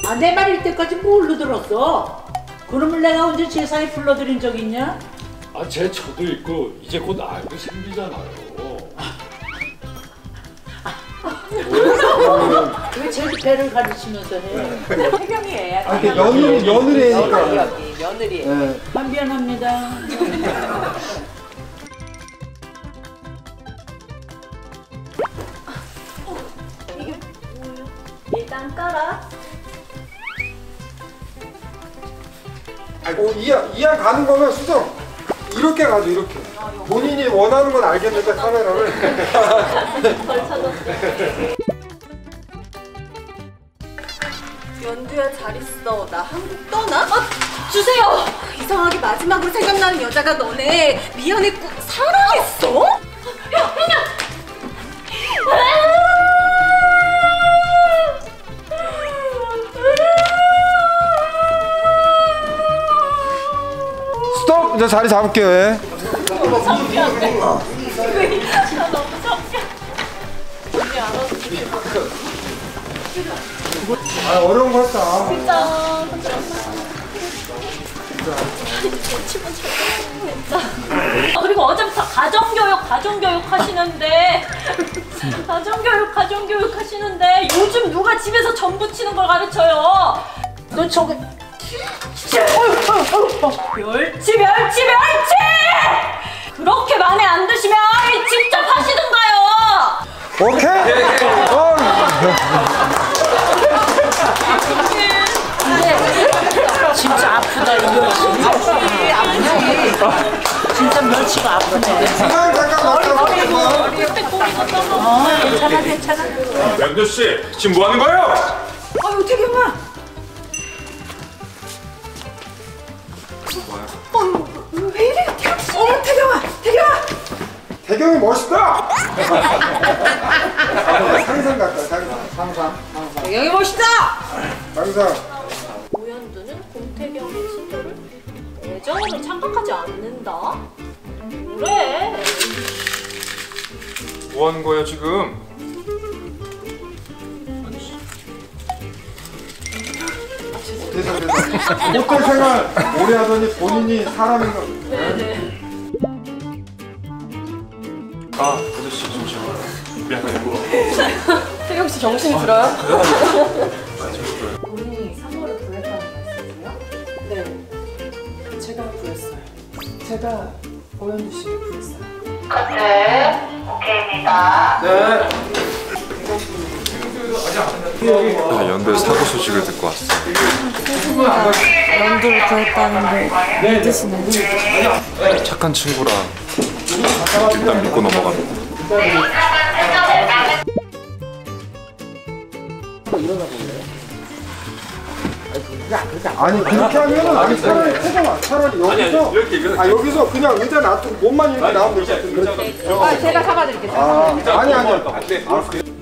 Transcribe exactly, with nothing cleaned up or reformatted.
아, 내 말일 때까지 뭘로 들었어? 그러면 내가 언제 제사에 불러드린 적 있냐? 아, 제 저도 있고 이제 곧 아이도 생기잖아요. 왜 제 배를 가르치면서 해? 태경이에요. 아, 이렇게 며느리, 며느리니까. 여기 며느리. 네. 아, 미안합니다. 일단 깔아. 어, 이양, 이양 가는 거면 수정 이렇게 가죠, 이렇게. 본인이 원하는 건 알겠는데 카메라를. 걸쳐졌어. 연두야 잘 있어. 나 한국 떠나? 아, 주세요. 이상하게 마지막으로 생각나는 여자가 너네 미연에 꼭 사랑했어? 야, 현아. 스톱! 이제 자리 잡을게요. 예. 너무 창피한데? 나 너무 창피해. 언니 알아서. 아, 어려운 거 했다. 진짜. 진짜. 진짜. 그리고 어제부터 가정교육, 가정교육 하시는데 가정교육, 가정교육 하시는데 요즘 누가 집에서 전 부치는 걸 가르쳐요? 너 저거 멸치, 멸치, 멸치! 그렇게 마음에 안 드시면 직접 하시든가요! 오케이? 어. 진짜 아프다, 이거. 아프지, 아프지. 진짜 멸치가 아프네. 잠깐, 잠깐, 잠깐. 어, 괜찮아, 괜찮아. 연두 씨, 지금 뭐 하는 거예요? 아유, 태경아. 왜 이래, 태경 씨? 어머, 태경아, 태경아. 태경이 멋있다! 상상 같다, 상상. 상상, 상상. 태경이 멋있다. 상상. 오연두는 공태경의 친절을 애정으로 착각하지 않는다? 그래. 뭐 하는 거예요, 지금? 대상, 대상. 호텔 생활 오래 하더니 본인이 사람인 거. 네네. 아, 아저씨 잠시만. 미안해요. 태경 씨 정신이 들어요? 본인이 삼월을 구했다는 말씀이세요? 네, 제가 구했어요. 제가 오연두 씨를 구했어요. 네, 오케이입니다. 네. 네, 연두의 사고 소식을 듣고 왔어요. 연두를 구했다는데 믿으시나요? 착한 친구라 일단 믿고 넘어갑니다. 아니 그렇게 하면은 아니 차라리 태경아 차라리 여기서 아 여기서 그냥 의자 놔두고 몸만 이렇게 나오면 될 것 같은데. 아, 제가 사과드릴게요. 아 아니 아니.